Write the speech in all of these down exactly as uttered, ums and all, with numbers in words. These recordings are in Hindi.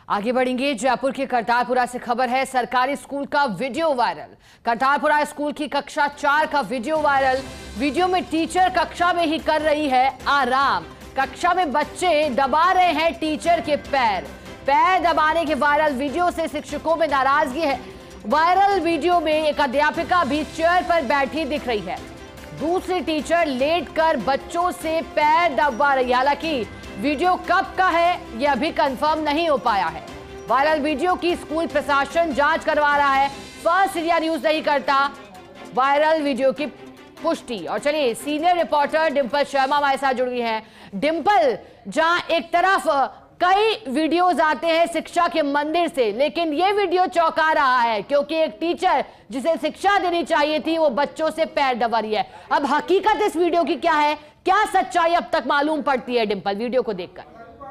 आगे बढ़ेंगे। जयपुर के करतारपुरा से खबर है, सरकारी स्कूल का वीडियो वायरल। करतारपुरा स्कूल की कक्षा चार का वीडियो वायरल। वीडियो में टीचर कक्षा में ही कर रही है आराम। कक्षा में बच्चे दबा रहे हैं टीचर के पैर। पैर दबाने के वायरल वीडियो से शिक्षकों में नाराजगी है। वायरल वीडियो में एक अध्यापिका भी चेयर पर बैठी दिख रही है। दूसरी टीचर लेटकर बच्चों से पैर दबा रही है। हालांकि वीडियो कब का है यह अभी कंफर्म नहीं हो पाया है। वायरल वीडियो की स्कूल प्रशासन जांच करवा रहा है। फर्स्ट इंडिया न्यूज नहीं करता वायरल वीडियो की पुष्टि। और चलिए, सीनियर रिपोर्टर डिंपल शर्मा हमारे साथ जुड़ गई हैं। डिंपल, जहां एक तरफ कई वीडियोस आते हैं शिक्षा के मंदिर से, लेकिन ये वीडियो चौंका रहा है क्योंकि एक टीचर जिसे शिक्षा देनी चाहिए थी वो बच्चों से पैर दबा रही है। अब हकीकत इस वीडियो की क्या है, क्या सच्चाई अब तक मालूम पड़ती है डिंपल वीडियो को देखकर?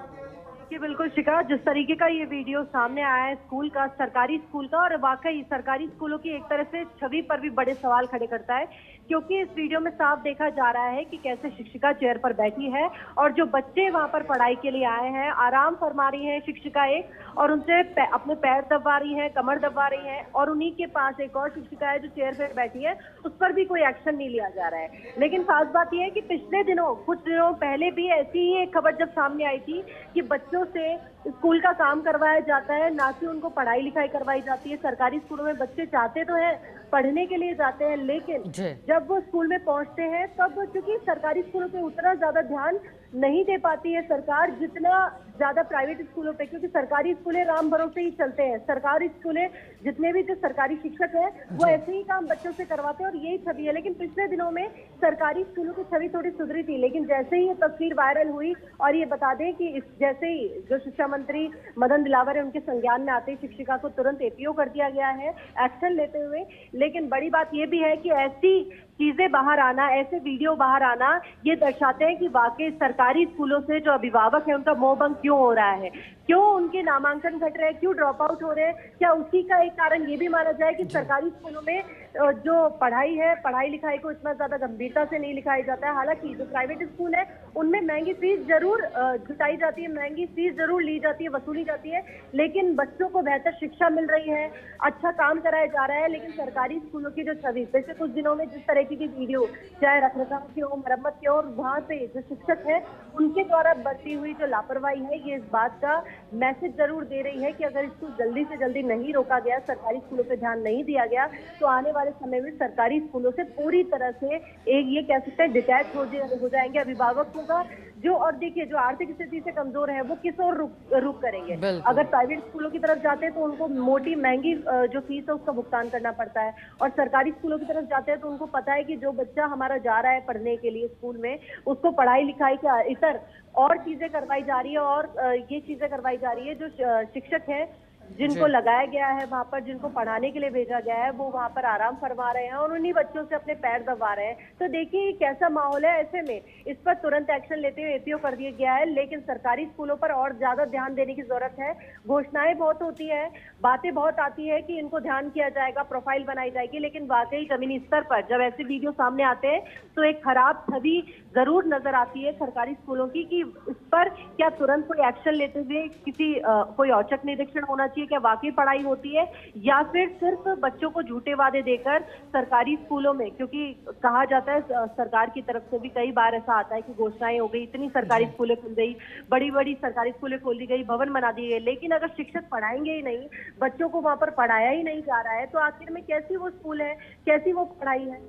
बिल्कुल शिखा, जिस तरीके का ये वीडियो सामने आया है स्कूल का, सरकारी स्कूल का, और वाकई सरकारी स्कूलों की एक तरह से छवि पर भी बड़े सवाल खड़े करता है, क्योंकि इस वीडियो में साफ देखा जा रहा है कि कैसे शिक्षिका चेयर पर बैठी है और जो बच्चे वहां पर पढ़ाई के लिए आए हैं आराम फरमा रही है शिक्षिका एक, और उनसे अपने पैर दबा रही है, कमर दबा रही है, और उन्हीं के पास एक और शिक्षिका है जो चेयर पर बैठी है, उस पर भी कोई एक्शन नहीं लिया जा रहा है। लेकिन खास बात यह है कि पिछले दिनों कुछ दिनों पहले भी ऐसी ही एक खबर जब सामने आई थी कि बच्चों से स्कूल का काम करवाया जाता है, ना कि उनको पढ़ाई लिखाई करवाई जाती है। सरकारी स्कूलों में बच्चे चाहते तो हैं, पढ़ने के लिए जाते हैं, लेकिन जब वो स्कूल में पहुंचते हैं तब क्योंकि सरकारी स्कूलों पे उतना ज्यादा ध्यान नहीं दे पाती है सरकार जितना ज्यादा प्राइवेट स्कूलों पे, क्योंकि सरकारी स्कूलें राम भरोसे ही चलते हैं। सरकारी स्कूलें जितने भी जो सरकारी शिक्षक हैं वो ऐसे ही काम बच्चों से करवाते हैं और यही छवि है। लेकिन पिछले दिनों में सरकारी स्कूलों की छवि थोड़ी सुधरी थी, लेकिन जैसे ही ये तस्वीर वायरल हुई, और ये बता दें कि इस जैसे ही जो शिक्षा मंत्री मदन दिलावर है उनके संज्ञान में आते ही शिक्षिका को तुरंत एपीओ कर दिया गया है एक्शन लेते हुए। लेकिन बड़ी बात यह भी है कि ऐसी चीजें बाहर आना, ऐसे वीडियो बाहर आना, ये दर्शाते हैं कि वाकई सरकारी स्कूलों से जो अभिभावक है उनका मोहभंग क्यों हो रहा है, क्यों उनके नामांकन घट रहे हैं, क्यों ड्रॉप आउट हो रहे हैं। क्या उसी का एक कारण ये भी माना जाए कि सरकारी स्कूलों में जो पढ़ाई है, पढ़ाई लिखाई को इतना ज्यादा गंभीरता से नहीं लिखाया जाता है। हालांकि जो प्राइवेट स्कूल है उनमें महंगी फीस जरूर जुटाई जाती है, महंगी फीस जरूर ली जाती है, वसूली जाती है, लेकिन बच्चों को बेहतर शिक्षा मिल रही है, अच्छा काम कराया जा रहा है। लेकिन सरकारी स्कूलों की जो छवि पिछले कुछ दिनों में जिस तरह की वीडियो, चाहे रखरखाव की हो, मरम्मत की हो, और वहां से जो शिक्षक है उनके द्वारा बरती हुई जो लापरवाही है, ये इस बात का मैसेज जरूर दे रही है कि अगर इसको जल्दी से जल्दी नहीं रोका गया, सरकारी स्कूलों पे ध्यान नहीं दिया गया, तो आने वाले समय में सरकारी स्कूलों से पूरी तरह से एक ये कह सकते हैं डिटैच हो हो जाएंगे अभिभावकों का जो, और देखिए जो आर्थिक स्थिति से कमजोर है वो किस और रुक, रुक करेंगे। अगर प्राइवेट स्कूलों की तरफ जाते हैं तो उनको मोटी महंगी जो फीस है उसका भुगतान करना पड़ता है, और सरकारी स्कूलों की तरफ जाते हैं तो उनको पता है कि जो बच्चा हमारा जा रहा है पढ़ने के लिए स्कूल में, उसको पढ़ाई लिखाई के इतर और चीजें करवाई जा रही है, और ये चीजें करवाई जा रही है जो शिक्षक है जिनको लगाया गया है वहां पर, जिनको पढ़ाने के लिए भेजा गया है, वो वहां पर आराम फरमा रहे हैं और उन्हीं बच्चों से अपने पैर दबा रहे हैं। तो देखिए कैसा माहौल है। ऐसे में इस पर तुरंत एक्शन लेते हुए एपीओ कर दिया गया है, लेकिन सरकारी स्कूलों पर और ज्यादा ध्यान देने की जरूरत है। घोषणाएं बहुत होती है, बातें बहुत आती है कि इनको ध्यान किया जाएगा, प्रोफाइल बनाई जाएगी, लेकिन वाकई जमीनी स्तर पर जब ऐसे वीडियो सामने आते हैं तो एक खराब छवि जरूर नजर आती है सरकारी स्कूलों की, कि इस पर क्या तुरंत कोई एक्शन लेते हुए किसी आ, कोई औचक निरीक्षण होना चाहिए, क्या वाकई पढ़ाई होती है, या फिर सिर्फ बच्चों को झूठे वादे देकर सरकारी स्कूलों में, क्योंकि कहा जाता है सरकार की तरफ से भी कई बार ऐसा आता है कि घोषणाएं हो गई, इतनी सरकारी स्कूलें खुल गई, बड़ी बड़ी सरकारी स्कूलें खोल दी गई, भवन बना दिए गए, लेकिन अगर शिक्षक पढ़ाएंगे ही नहीं, बच्चों को वहां पर पढ़ाया ही नहीं जा रहा है, तो आखिर में कैसी वो स्कूल है, कैसी वो पढ़ाई है।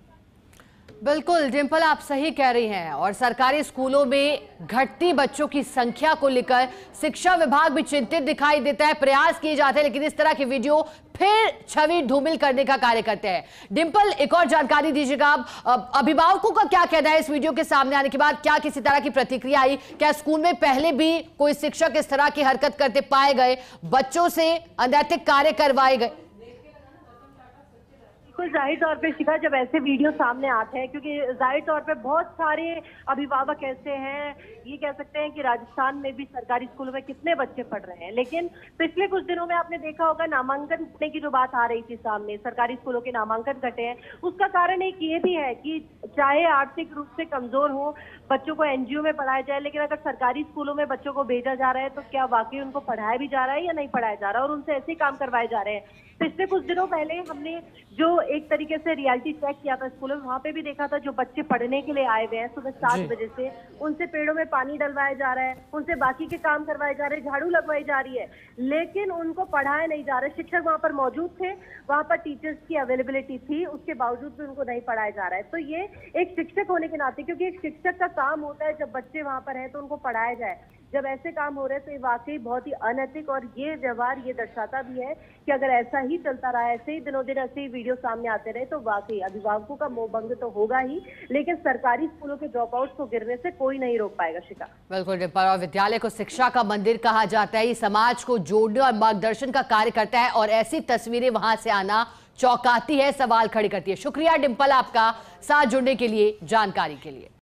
बिल्कुल डिंपल, आप सही कह रही हैं। और सरकारी स्कूलों में घटती बच्चों की संख्या को लेकर शिक्षा विभाग भी चिंतित दिखाई देता है, प्रयास किए जाते हैं, लेकिन इस तरह की वीडियो फिर छवि धूमिल करने का कार्य करते हैं। डिंपल, एक और जानकारी दीजिएगा आप, अभिभावकों का क्या कहना है इस वीडियो के सामने आने के बाद? क्या किसी तरह की प्रतिक्रिया आई? क्या स्कूल में पहले भी कोई शिक्षक इस तरह की हरकत करते पाए गए, बच्चों से अनैतिक कार्य करवाए गए? बिल्कुल जाहिर तौर पे शिखा, जब ऐसे वीडियो सामने आते हैं, क्योंकि जाहिर तौर पे बहुत सारे अभिभावक ऐसे हैं, ये कह सकते हैं कि राजस्थान में भी सरकारी स्कूलों में कितने बच्चे पढ़ रहे हैं, लेकिन पिछले कुछ दिनों में आपने देखा होगा नामांकन घटने की जो बात आ रही थी सामने, सरकारी स्कूलों के नामांकन घटे हैं, उसका कारण एक ये भी है कि चाहे आर्थिक रूप से कमजोर हो बच्चों को एनजीओ में पढ़ाया जाए, लेकिन अगर सरकारी स्कूलों में बच्चों को भेजा जा रहा है तो क्या वाकई उनको पढ़ाया भी जा रहा है या नहीं पढ़ाया जा रहा है, और उनसे ऐसे काम करवाए जा रहे हैं। पिछले कुछ दिनों पहले हमने जो एक तरीके से रियलिटी चेक किया था स्कूलों में, वहां पे भी देखा था जो बच्चे पढ़ने के लिए आए हुए हैं सुबह सात बजे से, उनसे पेड़ों में पानी डलवाया जा रहा है, उनसे बाकी के काम करवाए जा रहे हैं, झाड़ू लगवाई जा रही है, लेकिन उनको पढ़ाया नहीं जा रहा है। शिक्षक वहां पर मौजूद थे, वहां पर टीचर्स की अवेलेबिलिटी थी, उसके बावजूद भी उनको नहीं पढ़ाया जा रहा है। तो ये एक शिक्षक होने के नाते, क्योंकि एक शिक्षक का काम होता है जब बच्चे वहां पर हैं तो उनको पढ़ाया जाए, जब ऐसे काम हो रहे हैं तो ये वाकई बहुत ही अनैतिक, और ये व्यवहार ये दर्शाता भी है कि अगर ऐसा ही चलता रहा, ऐसे ही दिनों दिन ऐसे ही वीडियो सामने आते रहे तो वाकई अभिभावकों का मोह भंग तो होगा ही, लेकिन सरकारी स्कूलों के ड्रॉप आउट को गिरने से कोई नहीं रोक पाएगा। शिखा, बिल्कुल डिम्पल, और विद्यालय को शिक्षा का मंदिर कहा जाता है, ये समाज को जोड़ने और मार्गदर्शन का कार्य करता है, और ऐसी तस्वीरें वहां से आना चौंकाती है, सवाल खड़े करती है। शुक्रिया डिम्पल आपका साथ जुड़ने के लिए, जानकारी के लिए।